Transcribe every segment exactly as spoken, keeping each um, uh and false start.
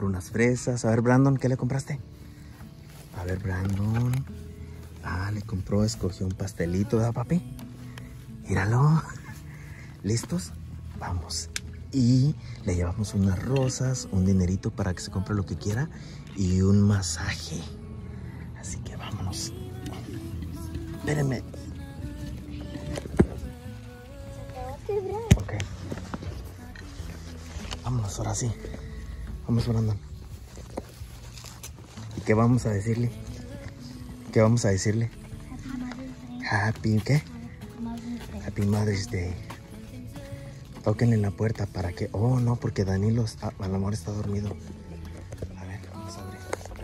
compró unas fresas. A ver, Brandon, ¿qué le compraste? A ver, Brandon. Ah, le compró, escogió un pastelito, ¿verdad, papi? Míralo. ¿Listos? Vamos. Y le llevamos unas rosas, un dinerito para que se compre lo que quiera y un masaje. Así que vámonos. Espérenme. Ok. Vámonos, ahora sí. Vamos, Brandon. ¿Y qué vamos a decirle? ¿Qué vamos a decirle? Happy, ¿qué? Happy Mother's Day. Tóquenle en la puerta para que... Oh, no, porque Danilo está... A lo mejor está dormido. A ver, vamos a abrir.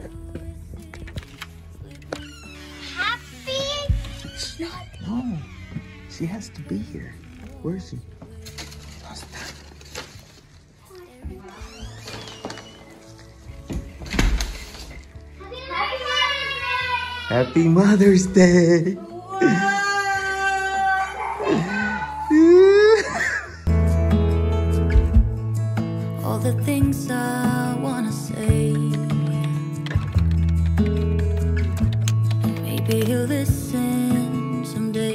Happy. No, she has to be here. Where is she? No está. Happy Mother's Day. All the things I wanna say, maybe he'll listen someday.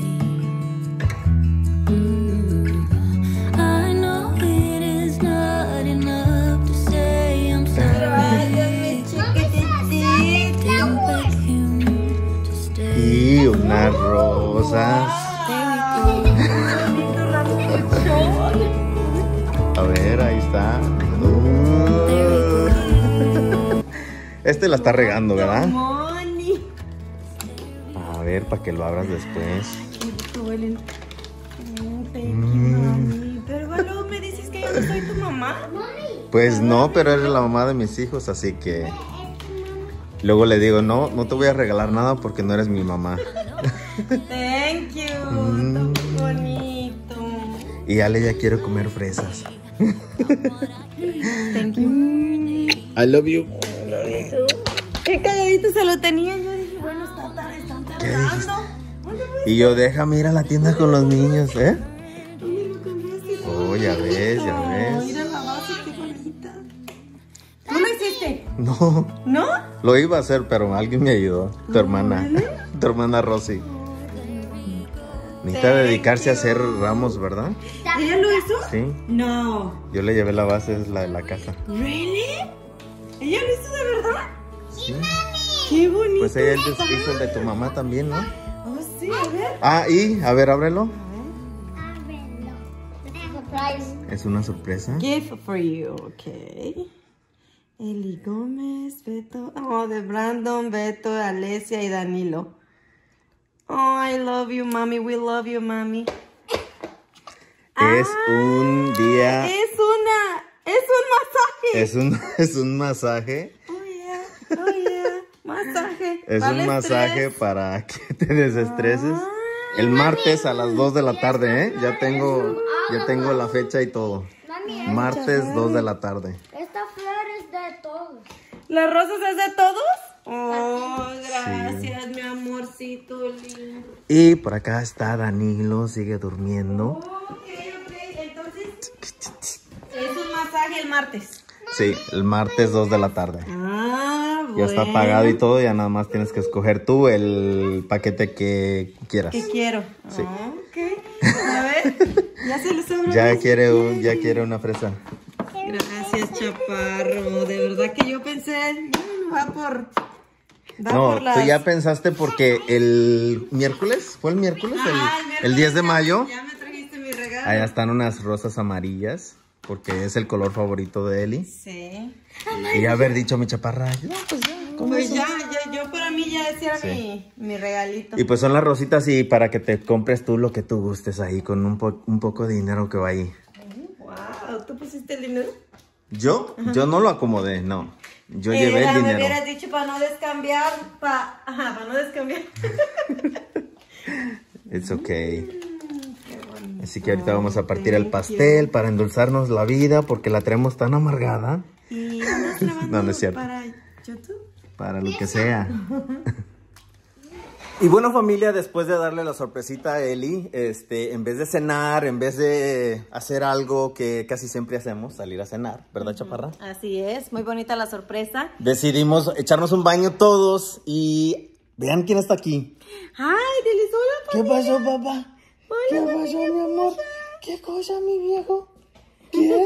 Mm. I know it is not enough to say I'm sorry. Didn't beg him to stay. Y unas rosas. A ver, ahí está. Uh. Este la está regando, ¿verdad? A ver, para que lo abras después. Mm. Pero bueno, me dices que yo no soy tu mamá. Pues no, pero eres la mamá de mis hijos, así que... Luego le digo, no, no te voy a regalar nada porque no eres mi mamá. Thank you, Mm. tan bonito. Y Ale ya quiere comer fresas. Thank you. I love you. Qué calladito se lo tenía. Yo dije, bueno, está tarde, están ¿Qué dijiste? tardando. Y yo, déjame ir a la tienda con los niños, ¿eh? ¿Dónde lo cambiaste? Oh, ya ves, ya Oh, ves. mira la base, qué bonita. ¿Tú lo hiciste? No, ¿No? lo iba a hacer, pero alguien me ayudó. Tu hermana, tu hermana Rosy. Necesita dedicarse a hacer ramos, ¿verdad? ¿Ella lo hizo? Sí. No. Yo le llevé la base, es la de la casa. ¿Really? ¿Ella lo hizo de verdad? Sí. Qué bonito. Pues ella está. hizo el de tu mamá también, ¿no? Oh, sí, a ver. Ah, y, a ver, ábrelo. Surprise. Es una sorpresa. Gift for you, ok. Eli Gómez, Beto. Oh, de Brandon, Beto, Alesia y Danilo. Oh, I love you, mami. We love you, mami. Es un día... Es una. Es un masaje. Es un, es un masaje. Oh, yeah. Oh, yeah. Masaje. Es Para un el masaje estrés. para que te desestreses. El martes a las dos de la tarde, ¿eh? Ya tengo, ya tengo la fecha y todo. Mami, Martes dos de la tarde. esta flor es de todos. ¿Las rosas es de todos? Oh, gracias, mi amorcito lindo. Y por acá está Danilo, sigue durmiendo. Ok, ok. Entonces, es un masaje el martes. Sí, el martes dos de la tarde. Ah, bueno. Ya está pagado y todo, ya nada más tienes que escoger tú el paquete que quieras. ¿Qué quiero? Sí. Ah, ok. A ver, ya se les abre. Ya quiere, un, ya quiere una fresa. Gracias, chaparro. De verdad que yo pensé, mm, va por... Va No, por las... tú ya pensaste porque el miércoles, ¿fue el miércoles? El, Ah, el diez de mayo. Ya me trajiste mi regalo. Allá están unas rosas amarillas, porque es el color favorito de Eli. Sí. Y haber dicho a mi chaparra, no, pues ya, con Pues eso. ya, ya, yo para mí ya ese era Sí. mi, mi regalito. Y pues son las rositas y para que te compres tú lo que tú gustes ahí, con un, po- un poco de dinero que va ahí. Wow, ¿tú pusiste el dinero? ¿Yo? Yo no lo acomodé, no. Yo Eh, llevé el me dinero. hubieras dicho para no descambiar, pa... Ajá, para no descambiar. It's okay. Así que ahorita vamos a partir el pastel para endulzarnos la vida porque la traemos tan amargada. ¿Y andas grabando No, no es cierto. para YouTube? Para lo que sea. Y bueno, familia, después de darle la sorpresita a Eli, este, en vez de cenar, en vez de hacer algo que casi siempre hacemos, salir a cenar, ¿verdad, Chaparra? Así es, muy bonita la sorpresa. Decidimos echarnos un baño todos y vean quién está aquí. Ay, diles hola, ¿Qué pasó, papá? ¿Qué pasó, mi amor? ¿Qué cosa, mi viejo? ¿Qué?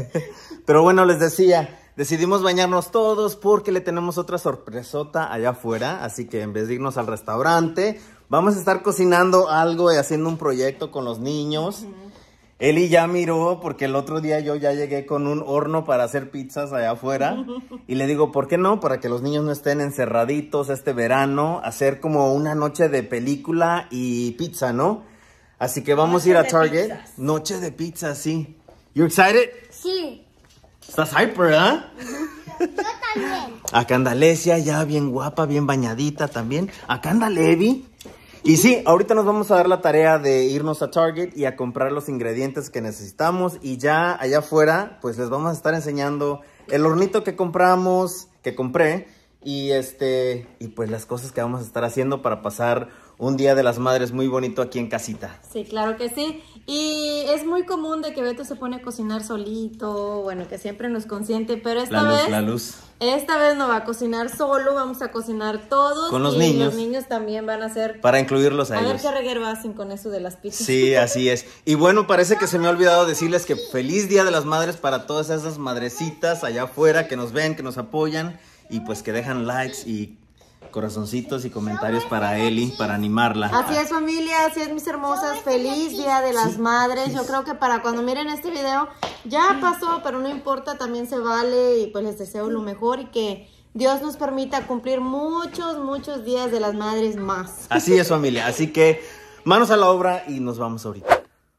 Pero bueno, les decía, decidimos bañarnos todos porque le tenemos otra sorpresota allá afuera. Así que en vez de irnos al restaurante, vamos a estar cocinando algo y haciendo un proyecto con los niños. Uh-huh. Eli ya miró porque el otro día yo ya llegué con un horno para hacer pizzas allá afuera. Uh-huh. Y le digo, ¿por qué no? Para que los niños no estén encerraditos este verano, hacer como una noche de película y pizza, ¿no? Así que vamos noche a ir a Target. Pizzas. Noche de pizza, sí. You excited? Sí. Estás hyper, ¿verdad? Yo también. Acá anda Alesia, ya bien guapa, bien bañadita también. Acá anda Levi. Y sí, ahorita nos vamos a dar la tarea de irnos a Target y a comprar los ingredientes que necesitamos. Y ya allá afuera, pues les vamos a estar enseñando el hornito que compramos, que compré. Y este, y pues las cosas que vamos a estar haciendo para pasar un Día de las Madres muy bonito aquí en casita. Sí, claro que sí. Y es muy común de que Beto se pone a cocinar solito, bueno, que siempre nos consiente, pero esta la luz, vez... La luz. Esta vez no va a cocinar solo, vamos a cocinar todos. Con los y niños. los niños también van a hacer... Para incluirlos a, a ellos. A ver qué reguero hacen con eso de las pizzas. Sí, así es. Y bueno, parece que se me ha olvidado decirles que feliz Día de las Madres para todas esas madrecitas allá afuera que nos ven, que nos apoyan y pues que dejan likes y corazoncitos y comentarios para Eli, para animarla. Así es, familia, así es, mis hermosas. Feliz Día de las sí, Madres. Sí. Yo creo que para cuando miren este video ya pasó, pero no importa, también se vale y pues les deseo lo mejor y que Dios nos permita cumplir muchos, muchos días de las madres más. Así es, familia. Así que manos a la obra y nos vamos ahorita.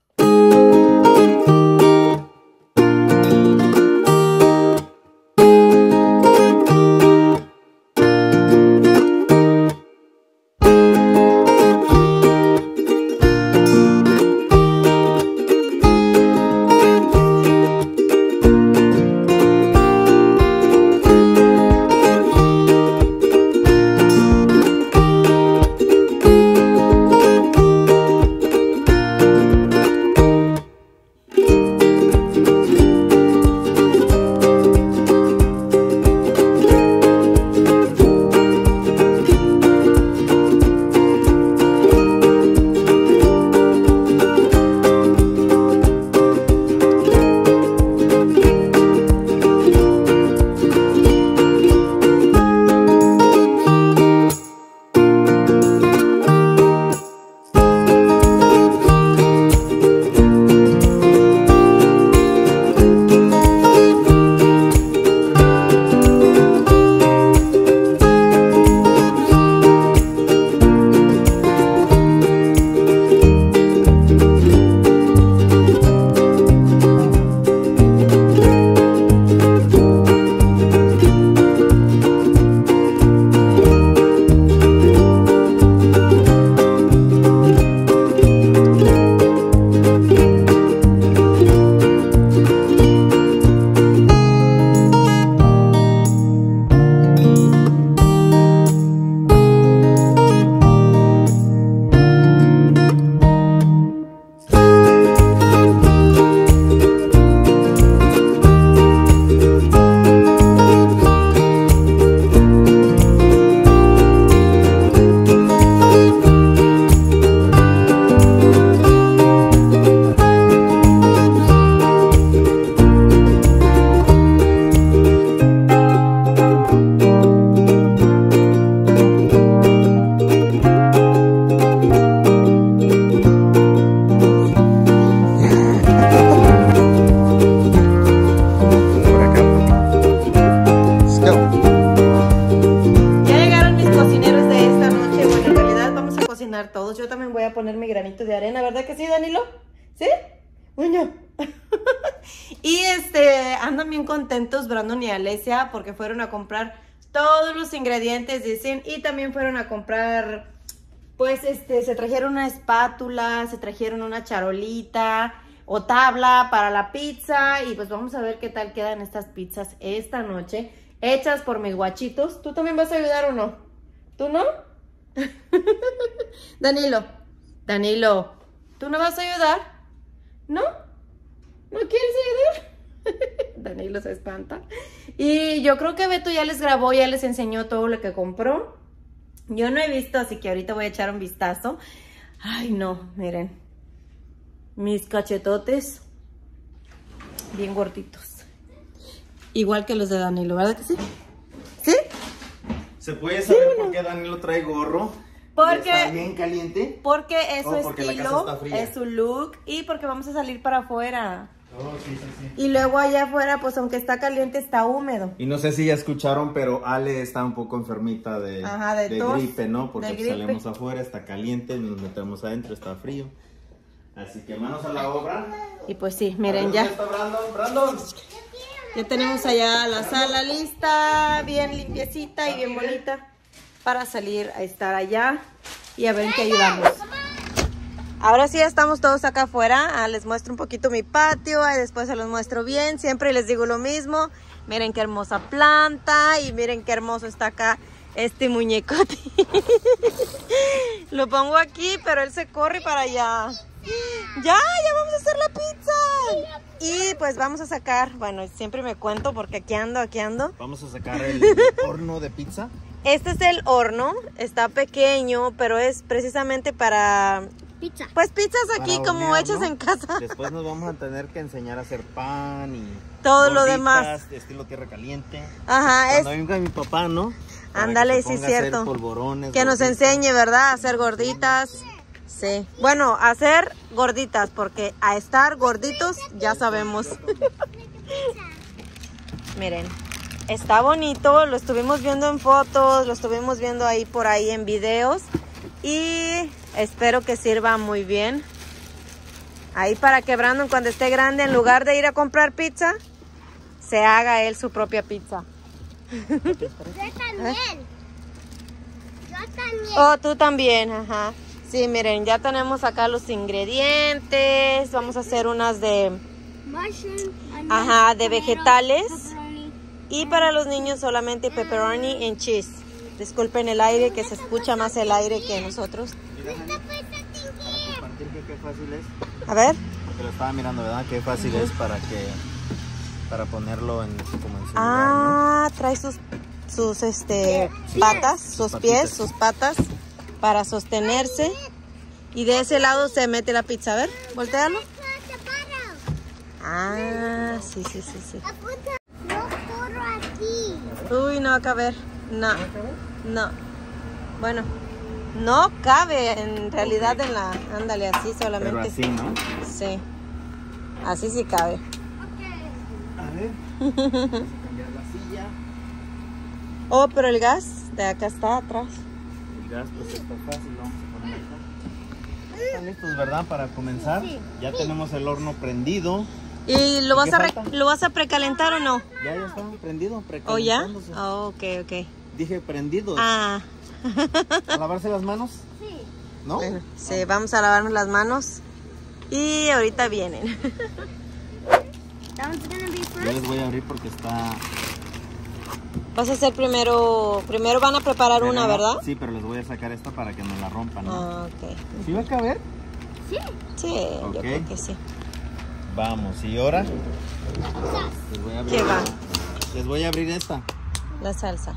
Todos. Yo también voy a poner mi granito de arena, ¿verdad que sí, Danilo? ¿Sí? Bueno. Y este, andan bien contentos Brandon y Alesia porque fueron a comprar todos los ingredientes, dicen, y también fueron a comprar, pues, este, se trajeron una espátula, se trajeron una charolita o tabla para la pizza y pues vamos a ver qué tal quedan estas pizzas esta noche, hechas por mis guachitos. ¿Tú también vas a ayudar o no? ¿Tú no? Danilo, Danilo, ¿tú no vas a ayudar? ¿No? ¿No quieres ayudar? Danilo se espanta. Y yo creo que Beto ya les grabó, ya les enseñó todo lo que compró. Yo no he visto, así que ahorita voy a echar un vistazo. Ay, no, miren. Mis cachetotes bien gorditos. Igual que los de Danilo, ¿verdad que sí? ¿Sí? ¿Se puede saber sí, por qué Danilo trae gorro? Porque ¿Está bien caliente? Porque es su oh, porque estilo, es su look y porque vamos a salir para afuera. Oh, sí, sí, sí. Y luego allá afuera, pues aunque está caliente, está húmedo. Y no sé si ya escucharon, pero Ale está un poco enfermita de, Ajá, de, de tos, gripe, ¿no? Porque de pues, gripe. salimos afuera, está caliente, nos metemos adentro, está frío. Así que manos a la obra. Y pues sí, miren ya. ¿Dónde está Brandon? Brandon. Ya tenemos allá la sala lista, bien limpiecita y bien bonita para salir a estar allá y a ver en qué ayudamos. Ahora sí estamos todos acá afuera. Ah, les muestro un poquito mi patio y después se los muestro bien. Siempre les digo lo mismo. Miren qué hermosa planta y miren qué hermoso está acá este muñecote. Lo pongo aquí, pero él se corre para allá. Ya, ya vamos a hacer la pizza. Y pues vamos a sacar, bueno, siempre me cuento porque aquí ando, aquí ando. Vamos a sacar el horno de pizza. Este es el horno, está pequeño, pero es precisamente para... Pizza. Pues pizzas aquí Para como hornear, hechas ¿no? en casa. Después nos vamos a tener que enseñar a hacer pan y... Todo lo gorditas demás. de estilo tierra caliente. Ajá, es... Cuando venga mi papá, ¿no? Para Ándale, que se sí, ponga a hacer cierto. polvorones, Que nos gorditas. enseñe, ¿verdad? A hacer gorditas. Sí. Bueno, a hacer gorditas, porque a estar gorditos ya sabemos. Miren, está bonito, lo estuvimos viendo en fotos, lo estuvimos viendo ahí por ahí en videos y espero que sirva muy bien. Ahí para que Brandon cuando esté grande, en lugar de ir a comprar pizza, se haga él su propia pizza. Yo también. Yo también. Oh, tú también, ajá. Sí, miren, ya tenemos acá los ingredientes. Vamos a hacer unas de... Mushroom, Ajá, de tomato, desvegetales. pepperoni. Y para los niños solamente pepperoni and cheese. Disculpen el aire, que se escucha más el aire que nosotros. Compartir que qué fácil es. A ver. Porque lo estaba mirando, ¿verdad? Qué fácil es para que... Para ponerlo en, como en su Ah, trae sus, sus este, patas, sus pies, patitas. sus patas para sostenerse. Y de ese lado se mete la pizza. A ver, voltealo. Ah, sí, sí, sí, sí. No corro aquí. Uy, no va a caber. No, no. Bueno, no cabe en realidad en la... Ándale, así Pero solamente. así, ¿no? Sí. Así sí cabe. A ver. Vamos a cambiar la silla. Oh, pero el gas de acá está atrás. El gas pues está fácil, lo vamos a poner acá. ¿Están listos, verdad? Para comenzar. Ya tenemos el horno prendido. ¿Y lo ¿Y vas qué a re- falta? lo vas a precalentar o no? Ya, ya está prendido, ¿O ya? precalentándose. Oh, ok, ok. Dije prendido. Ah, ¿A lavarse las manos? Sí. ¿No? bueno, sí, vamos a lavarnos las manos. Y ahorita vienen. That one's gonna be Yo first. les voy a abrir porque está... Vas a hacer primero, primero van a preparar una, Pero no- ¿verdad? Sí, pero les voy a sacar esta para que no la rompan, ¿no? Ah, ok. ¿Sí va a caber? Sí. Sí, Ok. yo creo que sí. Vamos, y ahora les voy a abrir, ¿Qué va? les voy a abrir esta. La salsa.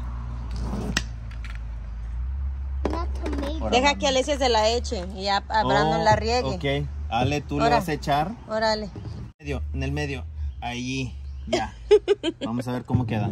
Not tomato. Ahora Deja vamos. que Alicia se la eche y a, a Brandon Oh, la riegue. Ok, Ale, tú le Ahora. vas a echar Órale. medio, en el medio, ahí, ya. Vamos a ver cómo queda.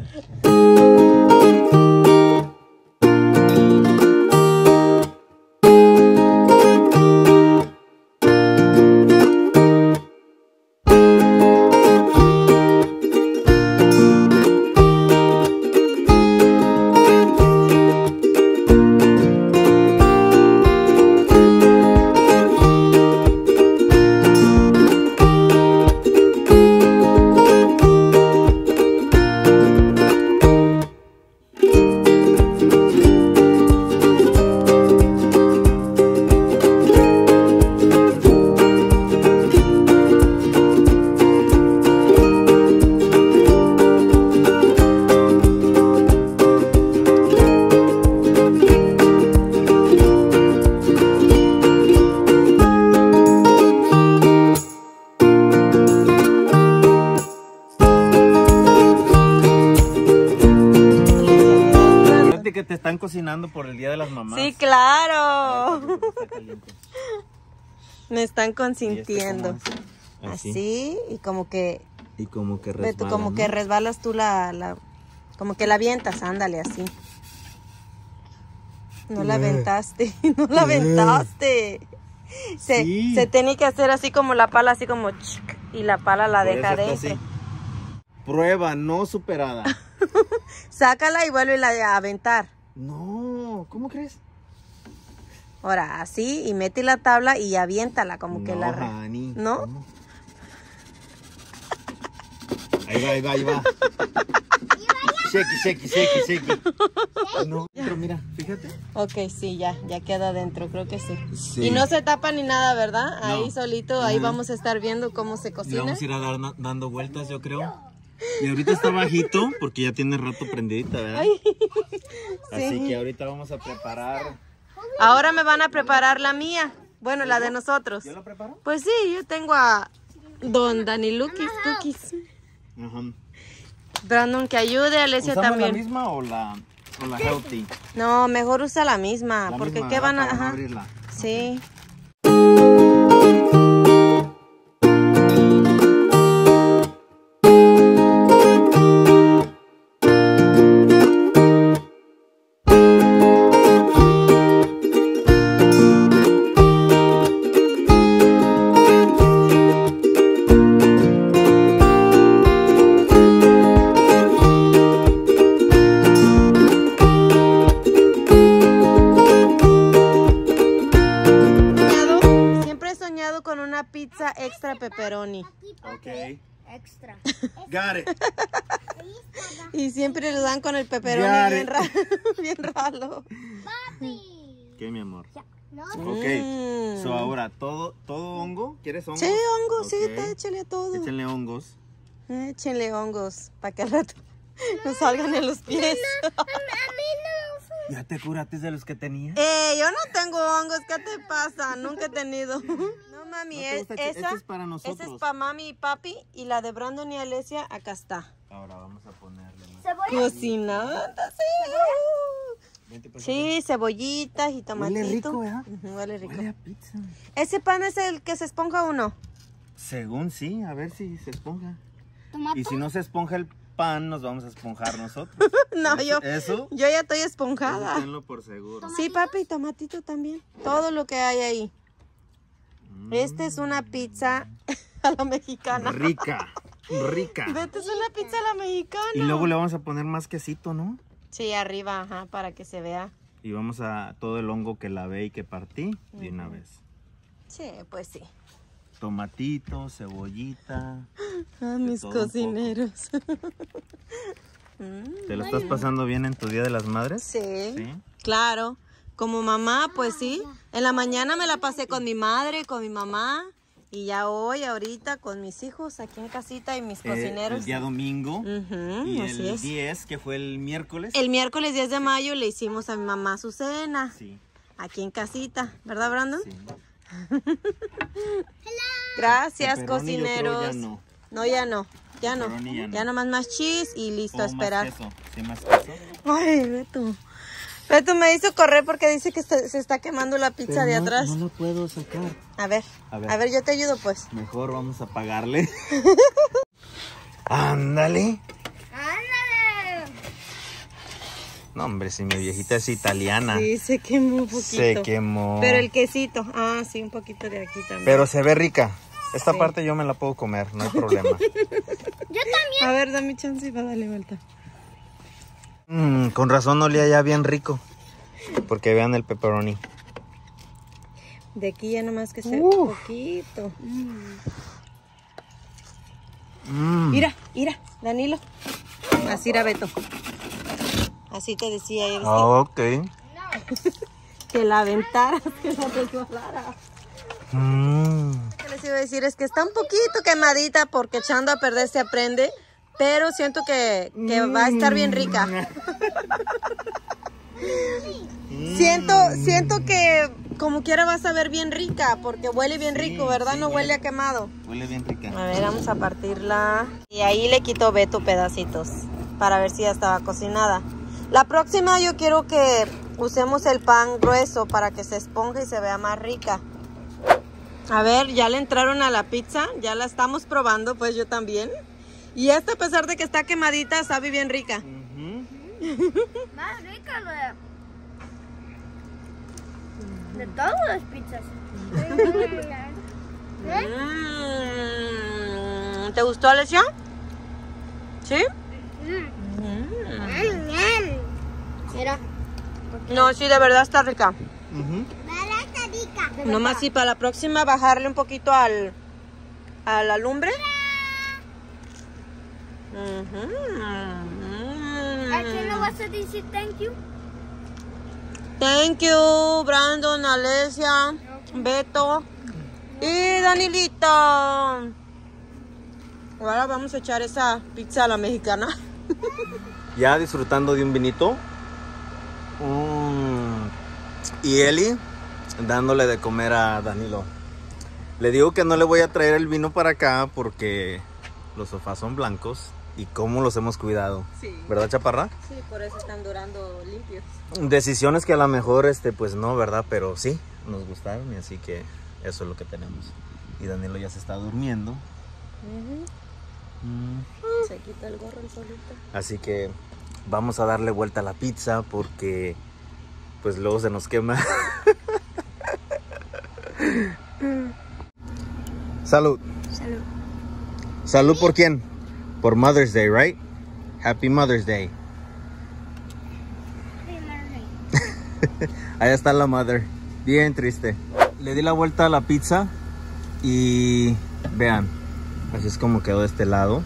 cocinando por el Día de las Mamás. Sí, claro. Ay, está caliente. Me están ¿Y este consintiendo. cómo es? Así. Así, y como que, Y como que ve tú, resbala, como ¿no? que resbalas tú la, la, como que la avientas, ándale, así. No la Eh. aventaste, no la aventaste. Se, Sí. se tiene que hacer así como la pala, así como chic, y la pala la Por deja eso está dentro. así. Prueba no superada. Sácala y vuelve a aventar. No, ¿cómo crees? Ahora, así, y mete la tabla y aviéntala, como que No, la... re- honey, ¿No? ¿cómo? Ahí va, ahí va, ahí va. Shakey, shakey, shakey, shakey. No, pero mira, fíjate. Ok, sí, ya, ya queda adentro, creo que sí. Sí. Y no se tapa ni nada, ¿verdad? No. Ahí solito, ahí Ajá. vamos a estar viendo cómo se Le cocina. vamos a ir a dar na- dando vueltas, yo creo. Y ahorita está bajito porque ya tiene rato prendidita, ¿verdad? Así Sí. que ahorita vamos a preparar. Ahora me van a preparar la mía. Bueno, la de nosotros. ¿Yo la preparo? Pues sí, yo tengo a Don Dani Lukis, Cookies. Ajá. Brandon que ayude, Alesia ¿Usamos también. la misma o la, o la healthy? No, mejor usa la misma, La porque misma, qué ¿verdad? van a... Para no Ajá. abrirla. Sí. Soñado- Siempre he soñado con una pizza extra pepperoni. Ok. Extra. Got it. Y siempre lo dan con el pepperoni Got bien, it. ra bien ralo. Papi. ¿Qué, mi amor? No, Ok. Mm. So, ahora, ¿todo, todo hongo? ¿Quieres hongos? Sí, hongos, sí, Ok. está, échale a todo. Échenle hongos. Échenle hongos para que al rato nos salgan en los pies. a mí no. ¿Ya te curaste de los que tenías? Eh, yo no tengo hongos, ¿qué te pasa? Nunca he tenido. No, mami, ¿No te es, gusta? esa, Este es para esa nosotros. es para mami y papi, y la de Brandon y Alesia, acá está. Ahora vamos a ponerle más. Cebolla. Cocinando, sí. Vente, pues, Sí, cebollitas y tomatito. Huele rico, ¿verdad? Ujú, huele rico. Huele a pizza. ¿Ese pan es el que se esponja o no? Según sí, a ver si se esponja. Tomate. Y si no se esponja el pan, nos vamos a esponjar nosotros. No, Eso- yo, Eso, yo ya estoy eso esponjada. tenlo por seguro. Sí, papi, y tomatito también. Todo lo que hay ahí. Mm. Esta es una pizza a la mexicana. Rica, rica. Esta es una pizza a la mexicana. Y luego le vamos a poner más quesito, ¿no? Sí, arriba, ajá, para que se vea. Y vamos a todo el hongo que lavé y que partí de una vez. Sí, pues sí. Tomatito, cebollita. Ah, mis todo un poco. cocineros. ¿Te lo estás pasando bien en tu Día de las Madres? Sí, Sí. claro. Como mamá, pues sí. En la mañana me la pasé con mi madre, con mi mamá. Y ya hoy, ahorita, con mis hijos aquí en casita y mis Eh, cocineros. el día domingo. Ujú, Y así el es. diez, que fue el miércoles. El miércoles diez de mayo le hicimos a mi mamá su cena. Sí, Aquí en casita, ¿verdad, Brandon? sí. Gracias, Pepperoni, yo creo cocineros. ya no. No, ya no, ya no. Pepperoni ya no. Ya nomás más cheese y listo, a O más esperar. queso. Sí, más queso. Ay, Beto. Beto me hizo correr porque dice que se, se está quemando la pizza Pero de no- atrás. No lo puedo sacar. A ver, A a ver. ver, yo te ayudo pues. Mejor vamos a pagarle. Ándale. Ándale. No, hombre, si mi viejita es italiana. Sí, se quemó un poquito. Se quemó. Pero el quesito, ah, sí, un poquito de aquí también. Pero se ve rica. Esta Sí. parte yo me la puedo comer, no hay problema. Yo también. A ver, dame chance y va a darle vuelta. Mm, con razón olía ya bien rico. Porque vean el pepperoni. De aquí ya nomás que sea Uf. un poquito. Mm. Mira, mira, Danilo. Así era Beto. Así te decía él. Ah, ok. Que la aventaras, que la resbalara. Mm. Lo que les iba a decir es que está un poquito quemadita porque echando a perder se aprende, pero siento que, que va a estar bien rica. Siento, siento que como quiera va a saber bien rica porque huele bien Sí, rico, ¿verdad? sí, No huele huele. a quemado. Huele bien rica. A ver, vamos a partirla. Y ahí le quito Beto pedacitos para ver si ya estaba cocinada. La próxima yo quiero que usemos el pan grueso para que se esponje y se vea más rica. A ver, ya le entraron a la pizza, ya la estamos probando, pues yo también. Y esta, a pesar de que está quemadita, sabe bien rica. Uh-huh. Más rica de, de todas las pizzas. Mm, ¿te gustó, Alesia? ¿Sí? Mira. No, sí, de verdad está rica. Uh-huh. Está rica. Nomás sí, para la próxima bajarle un poquito al, a la lumbre. ¿A quién le vas a decir thank you? Thank you, Brandon, Alesia, Beto y Danilito. Ahora vamos a echar esa pizza a la mexicana. Ya disfrutando de un vinito. Mm. Y Eli dándole de comer a Danilo. Le digo que no le voy a traer el vino para acá porque los sofás son blancos y cómo los hemos cuidado. Sí. ¿Verdad, Chaparra? Sí, por eso están durando limpios. Decisiones que a lo mejor, este, pues no, ¿verdad? Pero sí, nos gustaron y así que eso es lo que tenemos. Y Danilo ya se está durmiendo. Uh-huh. Mm. Se quita el gorro el solito. Así que vamos a darle vuelta a la pizza porque pues luego se nos quema. Salud. Salud. Salud por quién? Por Mother's Day, right? Happy Mother's Day. Allá está la mother. Bien triste. Le di la vuelta a la pizza y vean, así es como quedó de este lado.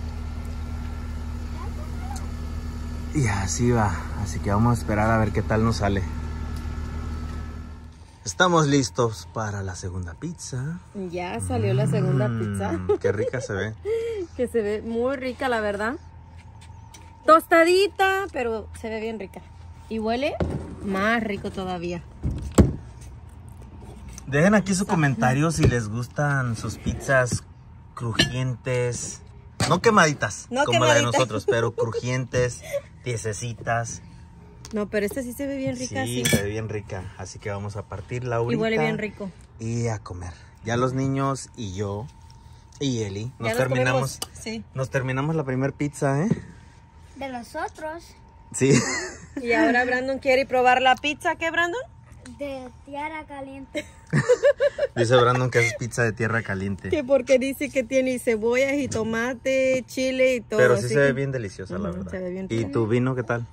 Y así va. Así que vamos a esperar a ver qué tal nos sale. Estamos listos para la segunda pizza. Ya salió la segunda Mm, pizza. Qué rica se ve. Que se ve muy rica, la verdad. Tostadita, pero se ve bien rica. Y huele más rico todavía. Dejen aquí su comentario si les gustan sus pizzas crujientes. No quemaditas, No como la de quemaditas. nosotros, pero crujientes, tiesecitas. No, pero esta sí se ve bien rica. Sí, Sí, se ve bien rica. Así que vamos a partirla ahorita. y huele bien rico. Y a comer. Ya los niños y yo y Eli nos Ya terminamos. comemos, sí. Nos terminamos la primer pizza, ¿eh? De nosotros. Sí. Y ahora Brandon quiere probar la pizza. ¿Qué, Brandon? De tierra caliente. Dice Brandon que es pizza de tierra caliente. Que porque dice que tiene cebollas y tomate, chile y todo. Pero sí así se ve que- bien deliciosa, la Ujú, verdad. se ve bien ¿Y rica. tu vino qué tal?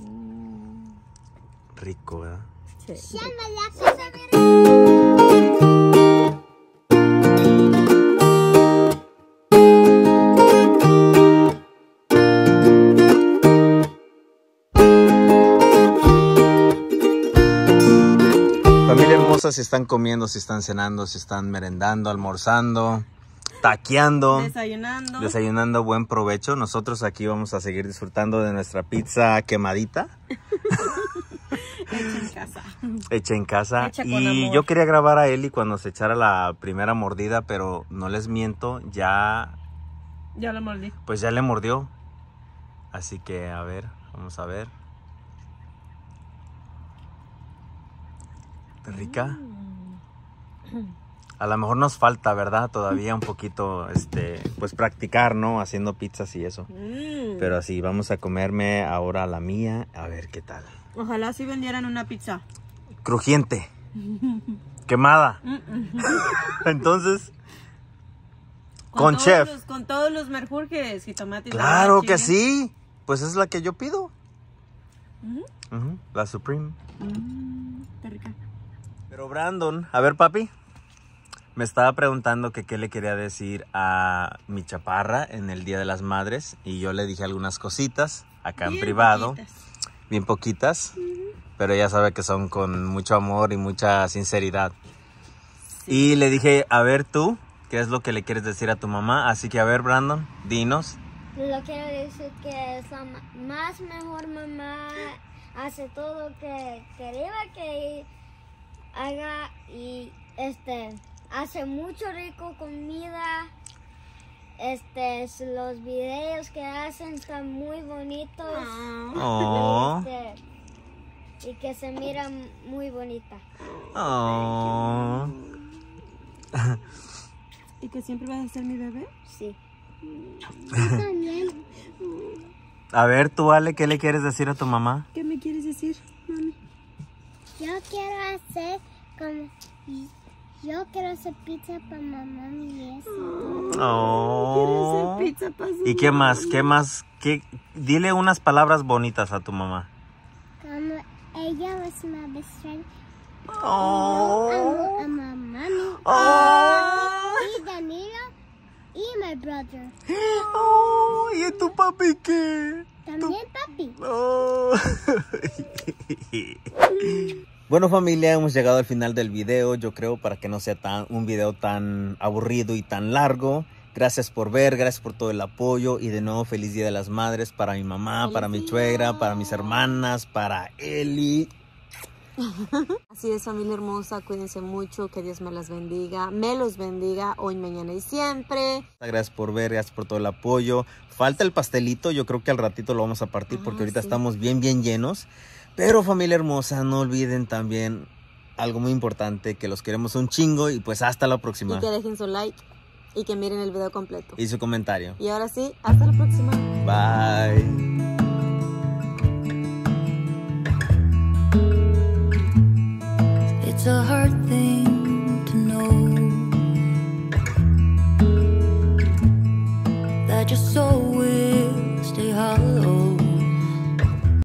Rico, ¿verdad? Sí. Familia hermosa, si están comiendo, si están cenando, si están merendando, almorzando, taqueando, Desayunando. desayunando, buen provecho. Nosotros aquí vamos a seguir disfrutando de nuestra pizza quemadita, Hecha en casa. hecha en casa. Hecha con Y amor. yo quería grabar a Eli cuando se echara la primera mordida, pero no les miento, ya, Ya lo mordí. pues ya le mordió. Así que, a ver, vamos a ver. ¿Está rica? A lo mejor nos falta, ¿verdad? Todavía un poquito, este, pues practicar, ¿no? Haciendo pizzas y eso. Mm. Pero así, vamos a comerme ahora la mía, a ver qué tal. Ojalá si vendieran una pizza. Crujiente. Quemada. Entonces, con todos chef. los- con todos los merjurjes y tomates. Claro chile. que sí. Pues es la que yo pido. Ujú, la Supreme. Mm, está rica. Pero Brandon, a ver papi, me estaba preguntando que qué le quería decir a mi chaparra en el Día de las Madres y yo le dije algunas cositas acá en Bien privado, poquitas. bien poquitas, pero ella sabe que son con mucho amor y mucha sinceridad. Y le dije, a ver tú, ¿qué es lo que le quieres decir a tu mamá? Así que a ver Brandon, dinos. Lo quiero decir que es la ma- más mejor mamá. Hace todo lo que quería que haga y este hace mucho rico comida. Este los videos que hacen están muy bonitos. Oh, Este, y que se mira muy bonita. Oh. ¿Y que siempre vas a ser mi bebé? Sí. Yo también. A ver, tú, Ale, ¿qué le quieres decir a tu mamá? ¿Qué me quieres decir, mami? Yo quiero hacer como... Yo quiero hacer pizza para mamá y eso. Oh. ¿Quieres hacer pizza para su ¿Y qué mamá? más? ¿Qué más? ¿Qué? Dile unas palabras bonitas a tu mamá. Como ella es mi best friend. Oh. Yo amo a mamá Oh. y Danilo y mi brother. Oh, ¿y tu papi qué? También papi. Oh. Bueno, familia, hemos llegado al final del video. Yo creo para que no sea tan, un video tan aburrido y tan largo. Gracias por ver, gracias por todo el apoyo. Y de nuevo, feliz Día de las Madres para mi mamá, ¡Feliz para mi día! suegra, para mis hermanas, para Eli. Así es, familia hermosa, cuídense mucho, que Dios me las bendiga, me los bendiga hoy, mañana y siempre. Gracias por ver, gracias por todo el apoyo. Falta el pastelito, yo creo que al ratito lo vamos a partir porque Ah, ahorita sí. estamos bien, bien llenos. Pero familia hermosa, no olviden también algo muy importante, que los queremos un chingo y pues hasta la próxima. Y que dejen su like y que miren el video completo. Y su comentario. Y ahora sí, hasta la próxima. Bye. It's a hard thing to know that your soul will stay hollow